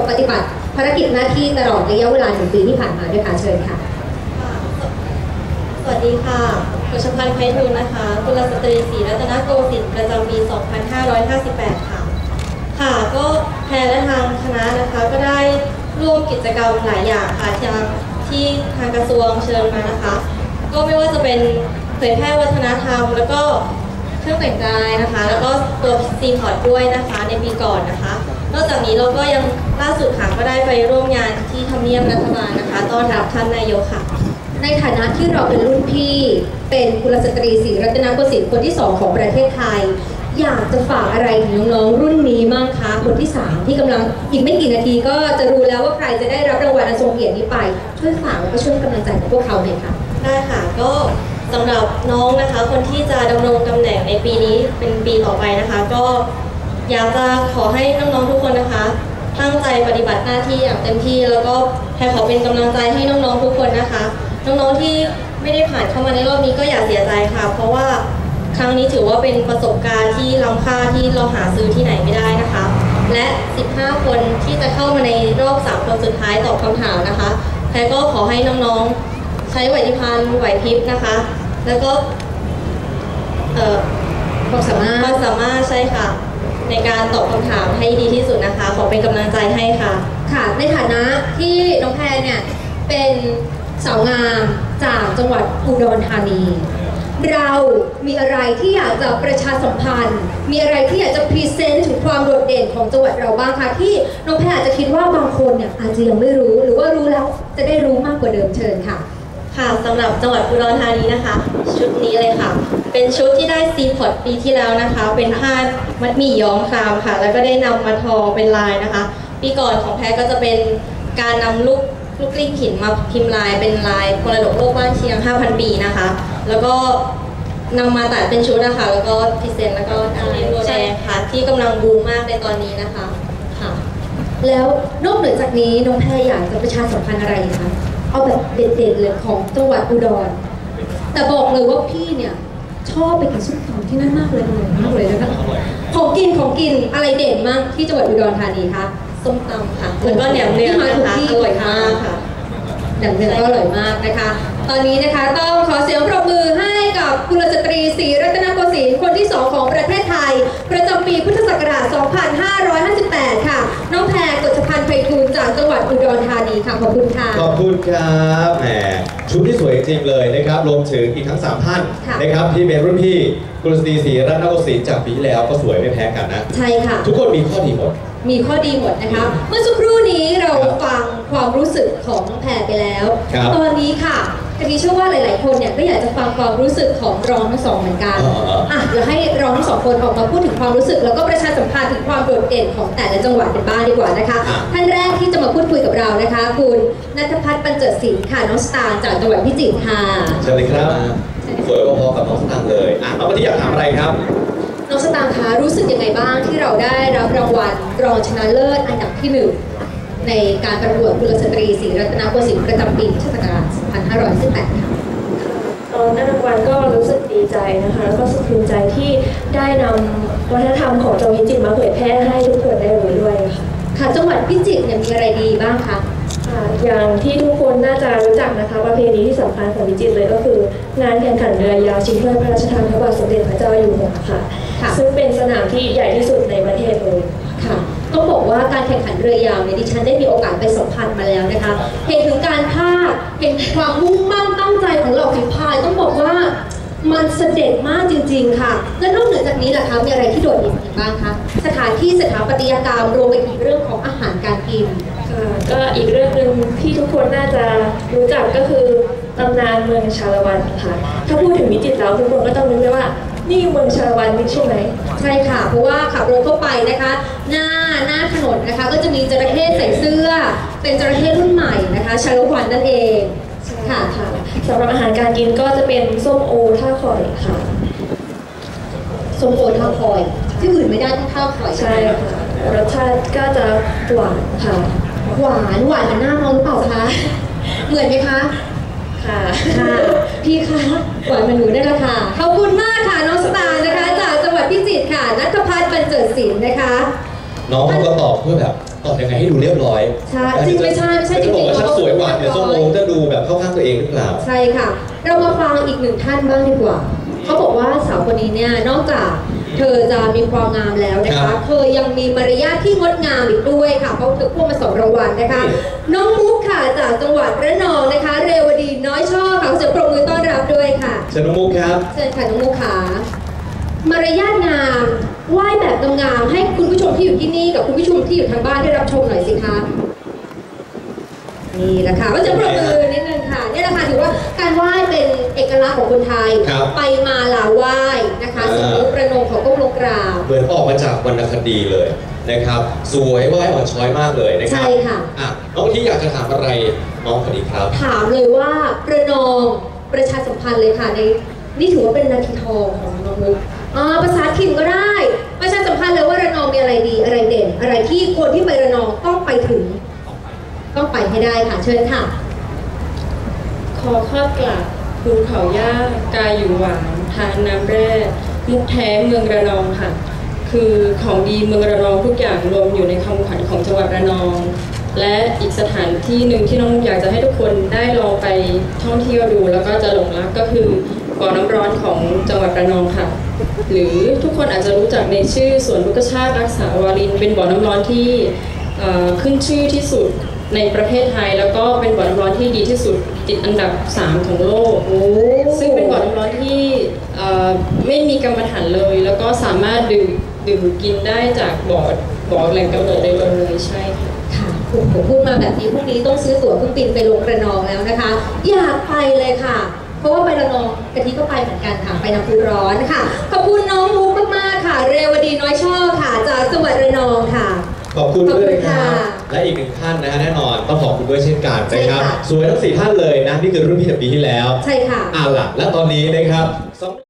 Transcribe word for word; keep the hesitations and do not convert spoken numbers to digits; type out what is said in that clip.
ปฏิบัติภารกิจหน้าที่ตลอดระยะเวลาหนึ่งปีที่ผ่านมาด้วยค่ะเชิญค่ะสวัสดีค่ะกฤษพันธ์ไพฑูรย์นะคะกุลสตรีศรีรัตนโกสินทร์ประจำปี สองพันห้าร้อยห้าสิบแปด ค่ะค่ะก็แพรและทางคณะนะคะก็ได้ร่วมกิจกรรมหลายอย่างค่ะที่ทางกระทรวงเชิญมานะคะก็ไม่ว่าจะเป็นเผยแพร่วัฒนธรรมแล้วก็เครื่องแต่งกายนะคะแล้วก็ตัวซีพอร์ตด้วยนะคะในปีก่อนนะคะนอกจากนี้เราก็ยังล่าสุดค่ะก็ได้ไปร่วมงานที่ทำเนียบรัฐบาลนะคะต้อนรับท่านนายกค่ะในฐานะที่เราเป็นรุ่นพี่เป็นกุลสตรีศรีรัตนโกสินทร์คนที่สองของประเทศไทยอยากจะฝากอะไรถึงน้องๆรุ่นนี้บ้างคะคนที่สามที่กำลังอีกไม่กี่นาทีก็จะรู้แล้วว่าใครจะได้รับรางวัลอันทรงเกียรตินี้ไปช่วยฝากแล้วก็ช่วยกำลังใจกับพวกเขาหน่อยค่ะได้ค่ะก็สำหรับน้องนะคะคนที่จะดำรงตำแหน่งในปีนี้เป็นปีต่อไปนะคะก็อยากจะขอให้น้องๆทุกคนนะคะตั้งใจปฏิบัติหน้าที่อย่างเต็มที่แล้วก็แพรขอเป็นกำลังใจให้น้องๆทุกคนนะคะน้องๆที่ไม่ได้ผ่านเข้ามาในรอบนี้ก็อย่าเสียใจค่ะเพราะว่าครั้งนี้ถือว่าเป็นประสบการณ์ที่ล้ำค่าที่เราหาซื้อที่ไหนไม่ได้นะคะและสิบห้าคนที่จะเข้ามาในรอบสามคนสุดท้ายตอบคำถามนะคะแพรก็ขอให้น้องๆใช้ไหวพริบไหวพริบนะคะแล้วก็เอ่อความสามารถความสามารถใช่ค่ะในการตอบคำถามให้ดีที่สุดนะคะขอเป็นกำลังใจให้ค่ะค่ะในฐานะที่น้องแพรเนี่ยเป็นสาวงามจากจังหวัดอุดรธานีเรามีอะไรที่อยากจะประชาสัมพันธ์มีอะไรที่อยากจะพรีเซนต์ถึงความโดดเด่นของจังหวัดเราบ้างคะที่น้องแพรอาจจะคิดว่าบางคนเนี่ยอาจจะยังไม่รู้หรือว่ารู้แล้วจะได้รู้มากกว่าเดิมเชิญค่ะค่ะสำหรับจังหวัดอุดรธานีนะคะชุดนี้เลยค่ะเป็นชุดที่ได้ซีพอร์ตปีที่แล้วนะคะเป็นผ้ามัดหมี่ย้อมครามค่ะแล้วก็ได้นำมาทอเป็นลายนะคะปีก่อนของแพรก็จะเป็นการนำลูกลูกกลิ้งหินมาพิมพ์ลายเป็นลายมรดกโลกบ้านเชียง ห้าพัน ปีนะคะแล้วก็นำมาตัดเป็นชุดนะคะแล้วก็พรีเซนต์แล้วก็ได้โบแดงค่ะที่กำลังบูมมากในตอนนี้นะคะค่ะแล้วนอกเหนือจากนี้น้องแพรอยากจะประชาสัมพันธ์อะไรคะเอาแบบเด็ดๆเลยของจังหวัดอุดรแต่บอกเลยว่าพี่เนี่ยชอบไปกินส้มตำที่นั่นมากเลยอร่อยมากเลยนะคะของกินของกินอะไรเด่นมากที่จังหวัดอุดรธานีคะส้มตำค่ะแล้วก็แหนมเนืองนะคะอร่อยมากค่ะแหนมเนืองก็อร่อยมากนะคะตอนนี้นะคะต้องขอเสียงปรบมือให้กับกุลสตรีศรีรัตนโกสินทร์คนที่สองของประเทศไทยประจำปีพุทธศักราช สองพันห้าร้อยห้าสิบแปด ค่ะน้องแพรกฤษพันธ์ไพฑูรย์จากจังหวัดอุดรธานีค่ะขอบคุณค่ะขอบคุณครับแหมชุดที่สวยจริงเลยนะครับรวมถึงอีกทั้งสามท่านนะครับที่เป็นรุ่นพี่กุลสตรีศรีรัตนโกสินทร์จากปีที่แล้วก็สวยไม่แพ้กันนะใช่ค่ะทุกคนมีข้อดีหมดมีข้อดีหมดนะคะเมื่อสักครู่นี้เราฟังความรู้สึกของน้องแพรไปแล้วตอนนี้ค่ะกะทิเชื่อว่าหลายๆคนเนี่ยก็อยากจะฟังความรู้สึกของรองทั้งสองเหมือนกันอ่ะเดี๋ยวให้รองทั้งสองคนออกมาพูดถึงความรู้สึกแล้วก็ประชาสัมพันธ์ถึงความโดดเด่นของแต่ละจังหวัดกันบ้างดีกว่านะคะท่านแรกที่จะมาพูดคุยกับเรานะคะคุณณัฐพัฒน์บรรเจิดศิลป์ค่ะน้องสตางค์จากจังหวัดพิจิตรค่ะเชิญเลยครับสวยพอๆกับน้องสตางค์เลยอ่ะน้องที่อยากถามอะไรครับน้องสตางค์คะรู้สึกยังไงบ้างที่เราได้รับรางวัลรองชนะเลิศอันดับที่หนึ่งในการประกวดกุลสตรีศรีรัตนโกสินทร์ประจำปีพุทธศักราช สองพันห้าร้อยสิบแปด ค่ะตอนได้รางวัลก็รู้สึกดีใจนะคะแล้วก็รู้สึกภูมิใจที่ได้นำวัฒนธรรมของจังหวัดพิจิตรมาเผยแพร่ให้ทุกคนได้รู้ด้วยค่ะค่ะจังหวัดพิจิตรเนี่ยมีอะไรดีบ้างคะอย่างที่ทุกคนน่าจะรู้จักนะคะประเพณีที่สำคัญของพิจิตรเลยก็คืองานแข่งขันเรือยาวชิงถ้วยพระราชทานพระบาทสมเด็จพระเจ้าอยู่หัวค่ะซึ่งเป็นสนามที่ใหญ่ที่สุดในประเทศเลยค่ะต้องบอกว่าการแข่งขันเรือยาวเนี่ยดิฉันได้มีโอกาสไปสัมผัสมาแล้วนะคะเห็นถึงการพากเห็นความมุ่งมั่นตั้งใจของเหล่าฝีพายต้องบอกว่ามันเสด็จมากจริงๆค่ะและนอกเหนือจากนี้ล่ะคะมีอะไรที่โดดเด่นอีกบ้างคะสถานที่สถาปัตยกรรมรวมไปถึงเรื่องของอาหารการกินก็อีกเรื่องหนึ่งที่ทุกคนน่าจะรู้จักก็คือตำนานเมืองชาละวันค่ะถ้าพูดถึงพิจิตรแล้วทุกคนก็ต้องรู้เลยว่านี่เมืองชาละวันนี่ใช่ไหมใช่ค่ะเพราะว่าขับรถเข้าไปนะคะหน้าหน้าถนนนะคะก็จะมีจระเข้ใส่เสื้อเป็นจระเข้รุ่นใหม่นะคะชาละวันนั่นเองค่ะค่ะสำหรับอาหารการกินก็จะเป็นส้มโอท่าข่อยค่ะส้มโอท่าข่อยที่อื่นไม่ได้ต้องท่าข่อยใช่ค่ะรสชาติก็จะหวานค่ะหวานหวานเหมือนหน้ามองหรือเปล่าคะเหมือนไหมคะค่ะค่ะพี่คะหวานเหมือนหนูได้ละค่ะขอบคุณมากค่ะน้องสตาร์นะคะจากจังหวัดพิจิตรค่ะณัฐพัฒน์บรรเจิดศิลป์นะคะน้องเขาก็ตอบเพื่อแบบตอบยังไงให้ดูเรียบร้อยใช่จริงไม่ใช่ไม่ใช่จริงๆจะบอกว่าฉันสวยหวานในส้มโอจะดูแบบเข้าข้างตัวเองหรือเปล่าใช่ค่ะเรามาฟังอีกหนึ่งท่านบ้างดีกว่าเขาบอกว่าสาวคนนี้เนี่ยนอกจากเธอจะมีความงามแล้วนะคะเธอยังมีมารยาทที่งดงามอีกด้วยค่ะเพราะเธอพ่วงมาสองรางวัลนะคะน้องมุกค่ะจากจังหวัดระนองนะคะเรวดีน้อยช่อค่ะเสียงปรบมือต้อนรับด้วยค่ะเชิญน้องมุกครับเชิญค่ะน้องมุกค่ะมารยาทงามไหว้แบบงามๆให้คุณผู้ชมที่อยู่ที่นี่กับคุณผู้ชมที่อยู่ทางบ้านได้รับชมหน่อยสิคะนี่แหละค่ะก็จะปรบมือนิดนึงค่ะนี่แหละค่ะถือว่าการไหว้เป็นเอกลักษณ์ของคนไทยไปมาลาไหว้นะคะสมมุติประนมของก้มลงกราบเหมือนออกมาจากวรรณคดีเลยนะครับสวยไหว้อ่อนช้อยมากเลยนะครับใช่ค่ะอ่ะน้องที่อยากจะถามอะไรน้องคนนี้ครับถามเลยว่าประนมประชาสัมพันธ์เลยค่ะในนี่ถือว่าเป็นนาทีทองของน้องมุกอ่าภาษาถิ่นก็ได้ประชาสัมพันธ์เลยว่าระนองมีอะไรดีอะไรเด่นอะไรที่คนที่ไประนองต้องไปถึงต้องไปให้ได้ค่ะเชิญค่ะคอคอดกลับภูเขาย่ากายอยู่หวานทานน้ำแร่มุกแท้เมืองระนองค่ะคือของดีเมืองระนองทุกอย่างรวมอยู่ในคำขวัญของจังหวัดระนองและอีกสถานที่หนึ่งที่น้องมุกอยากจะให้ทุกคนได้ลองไปท่องเที่ยวดูแล้วก็จะหลงรักก็คือบ่อน้ำร้อนของจังหวัดระนองค่ะหรือทุกคนอาจจะรู้จักในชื่อสวนลูกชาติรักษาวารินเป็นบ่อน้ำร้อนที่ขึ้นชื่อที่สุดในประเทศไทยแล้วก็เป็นบ่อน้ำร้อนที่ดีที่สุดติดอันดับสามของโลกซึ่งเป็นบ่อน้ำร้อนที่ไม่มีกรรมฐานเลยแล้วก็สามารถดื่มดื่มกินได้จากบ่อบ่อแหล่งกำเนิดโดยตรงเลยใช่ค่ะค่ะผมพูดมาแบบนี้พรุ่งนี้ต้องซื้อตั๋วเครื่องบินไปลงระนองแล้วนะคะอยากไปเลยค่ะเพราะว่าไประนองกะทิก็ไปเหมือนกันค่ะไปน้ำพุร้อนค่ะขอบคุณน้องมุกมากๆค่ะเรวดีน้อยช่อค่ะจากจังหวัดระนองค่ะขอบคุณด้วยนะครับและอีกหนึ่งท่านนะฮะแน่นอนต้องขอบคุณด้วยเช่นกันนะครับสวยทั้งสี่ท่านเลยนะนี่คือรุ่นพี่จากปีที่แล้วใช่ค่ะอ่าล่ะและตอนนี้นะครับ